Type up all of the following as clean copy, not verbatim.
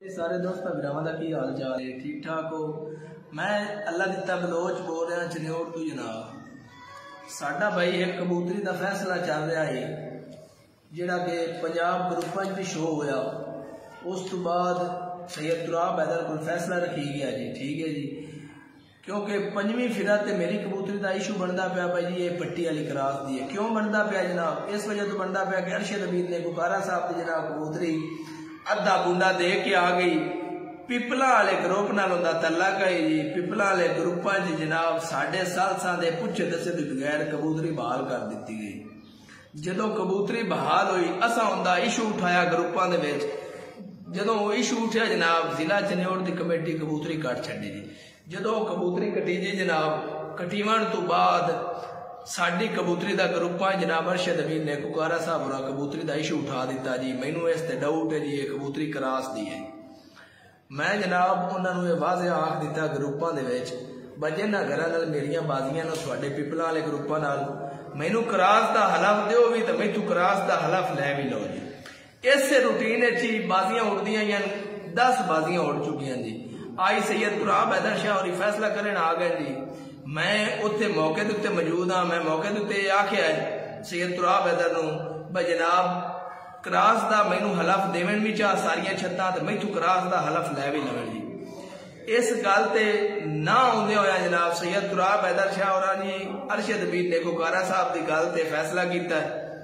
सारे दोस्तों भरावां दा की हाल चाल है? ठीक ठाक हो? मैं अल्लाह दिता बलोच बोल रहा चन्योड़ तो जनाब। साडा भाई एक कबूतरी का फैसला चल रहा है जिहड़ा कि पंजाब ग्रुपां च भी शो होया। उस तो बाद सैयद तुराब हैदर को फैसला रखी गया जी। ठीक है जी, क्योंकि पंजवीं फिरा ते मेरी कबूतरी का इशू बनता पाया भाई जी, ये पट्टी वाली क्रॉस दी है। क्यों बनता पाया जनाब? इस वजह तो बनता पाया कि अरशद अमीर ने गुकारा साहब की जनाब कबूतरी अद्धा बुंडा दे के आ गई। पिपला वाले ग्रुप नाल उनदा तल्लक है जी। पिपला वाले ग्रुपां च जनाब 7.5 साल दे पुछे दसे तो बगैर कबूतरी बहाल कर दी गई। जदों कबूतरी बहाल हुई असा उनदा इशू उठाया ग्रुपां दे विच। जदों इशू उठिया जनाब जिला चन्योड़ की कमेटी कबूतरी कट छड्डी जी। जदों कबूतरी कटी जी जनाब, कटीवण तो बाद साडी कबूतरी का ग्रुपां जनाब अरशद अमीर ने कुकारा साहब होरा कबूतरी का इशू उठा दिता जी। मैनू इस ते डाउट है जी ये कबूतरी क्रॉस दी है। मैं जनाब उन्होंने वाज़े आख दिता ग्रुपां दे विच बजे ना घरां नाल मेरियां बाजियां ना तुहाडे पिपला वाले ग्रुपां नाल मैनू क्रॉस का हलफ दिओ भी तो मैथू क्रॉस का हलफ लै भी लो जी। इस रूटीन च ही बाजियां उड़दियां 10 बाजियां उड़ चुकियां जी। आई सैयद तुराब हैदर शाह होरी फैसला करन आ गए जी। मैं उत्थे मौके के उत्ते मौजूद हाँ। मैं मौके के उत्ते आख्या है सैयद तुराब हैदर नूं भाई जनाब क्रॉस का मैनू हलफ देवन भी चाह सारियां छत्तां ते मैथू क्रॉस का हलफ लै भी लवन जी। इस गल ते ना आउंदे होया जनाब सैयद तुराब हैदर शाह होरां ने अरशद अमीर ने कुकारा साहब की गल ते फैसला किया।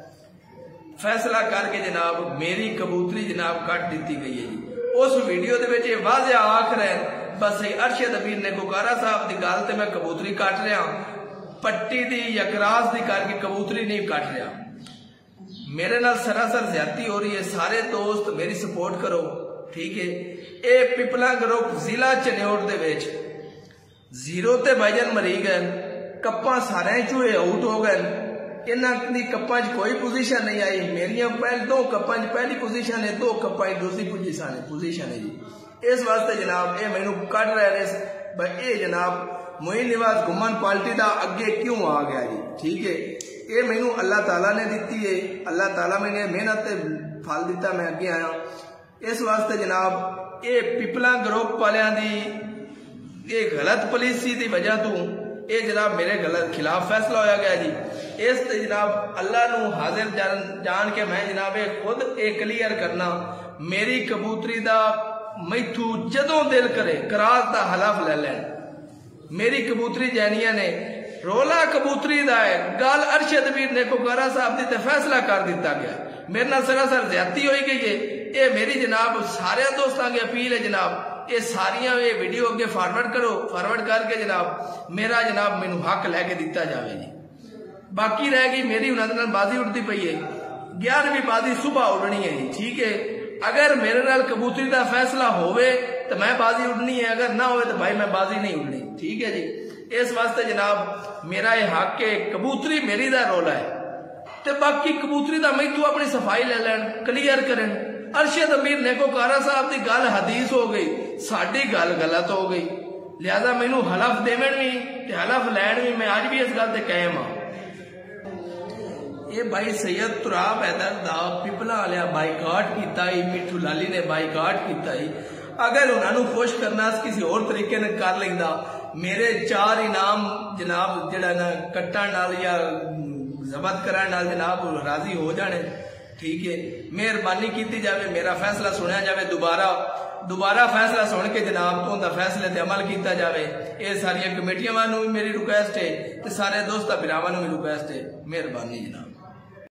फैसला करके जनाब मेरी कबूतरी जनाब कट दी गई है जी। उस वीडियो दे विच वाज़े आख रहे बस अरशद अमीर ने कुकारा साहब की गल ते मैं कबूतरी कट रहा, पट्टी दी या क्रॉस दी करके कबूतरी नहीं कट रहा। मेरे नाल सरासर ज्यादती हो रही है। सारे दोस्त मेरी सपोर्ट करो। ठीक है, ये पिपला ग्रुप जिला चन्योड़ दे विच 0 ते भाईजान मरी गए। कप्पां सारे चूहे आउट हो गए। इन्हां दी कप्पां च कोई पोजीशन नहीं आई। मेरियां पहले 2 कप्पां च पहली पोजीशन है, 2 कप्पां च दूसरी पोजीशन है जी। इस वास्ते जनाब ये मैनू कट रहे भाई ये जनाब मोइन निवाज घुमन पार्टी का अगे क्यों आ गया जी। ठीक है, ये मैनू अल्लाह ताला ने दी है। अल्लाह ताला मैंने मेहनत फल दिता, मैं अगे आया। इस वास्ते जनाब ये पिपला ग्रुप वालियां दी ये गलत पॉलिसी की वजह तो ये जनाब मेरे गलत खिलाफ फैसला होया गया जी। इस जनाब अल्लाह नू हाजिर जान के मैं जनाब खुद ये क्लीयर करना मेरी कबूतरी का मैथू जदों दिल करे क्रॉस का हलफ ले लैन। मेरी कबूतरी जैनिया ने रोला कबूतरी का है गल अरशद अमीर ने कुकारा साहब की फैसला कर दिता गया। मेरे नाल सरासर ज्यादती हो गई है। ये मेरी जनाब सारे दोस्तों की अपील है जनाब ये सारिया ये वीडियो अगे फॉरवर्ड करो। फॉरवर्ड करके जनाब मेरा जनाब मैनू हक लैके दिता जाए जी। बाकी रह गई मेरी उन्होंने नाल बाजी उड़ती पई है। 11वीं बाजी सुबह उड़नी है जी। ठीक है, अगर मेरे नाल कबूतरी का फैसला होवे तो मैं बाजी उड़नी है, अगर ना होवे तो भाई मैं बाजी नहीं उड़नी। ठीक है जी, इस वास्ते जनाब मेरा यह हक है, कबूतरी मेरी दा रोला है तो बाकी कबूतरी का मैथू अपनी सफाई ले लैन, क्लीयर करन। अरशद अमीर ने कुकारा साहब की गल हदीस हो गई, साडी गल गलत हो गई। लिहाजा मैनू हलफ देवन भी ते हलफ लैन भी मैं अज भी इस गल ते कायम हाँ। ये भाई सैयद तुराब हैदर दा पिपला वालिया बाईकाट किया, मिठू लाली ने बाईकाट किया। अगर उन्होंने खुश करना किसी और तरीके ने कर लेंदा मेरे 4 इनाम जनाब जड़ा ना कट्टण नाल या जब्त करने नाल जनाब राजी हो जाने। ठीक है, मेहरबानी की जाए, मेरा फैसला सुनिया जाए। दोबारा फैसला सुन के जनाब तो फैसले ते अमल किया जाए। ये सारिया कमेटियां वालों भी मेरी रिक्वेस्ट है तो सारे दोस्तों भरावां नूं भी रिक्वेस्ट है। मेहरबानी जनाब।